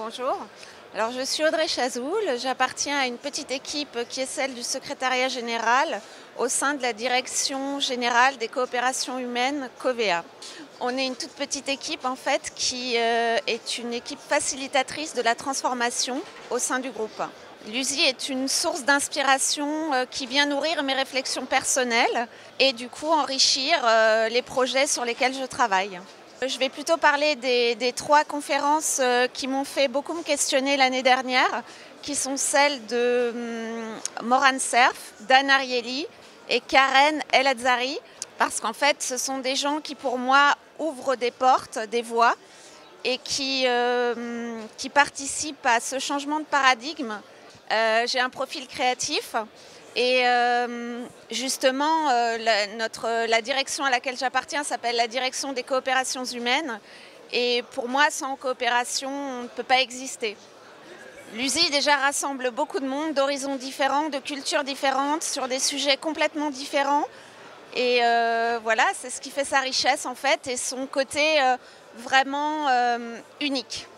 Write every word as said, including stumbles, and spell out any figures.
Bonjour, alors je suis Audrey Chazoul, j'appartiens à une petite équipe qui est celle du secrétariat général au sein de la direction générale des coopérations humaines Covea. On est une toute petite équipe en fait qui euh, est une équipe facilitatrice de la transformation au sein du groupe. L'U S I est une source d'inspiration euh, qui vient nourrir mes réflexions personnelles et du coup enrichir euh, les projets sur lesquels je travaille. Je vais plutôt parler des, des trois conférences euh, qui m'ont fait beaucoup me questionner l'année dernière, qui sont celles de hum, Moran Cerf, Dan Ariely et Karen El Azzari, parce qu'en fait ce sont des gens qui pour moi ouvrent des portes, des voies et qui, euh, qui participent à ce changement de paradigme. Euh, j'ai un profil créatif et euh, justement euh, la, notre, la direction à laquelle j'appartiens s'appelle la direction des coopérations humaines et pour moi sans coopération on ne peut pas exister. L'U S I déjà rassemble beaucoup de monde, d'horizons différents, de cultures différentes, sur des sujets complètement différents et euh, voilà, c'est ce qui fait sa richesse en fait et son côté euh, vraiment euh, unique.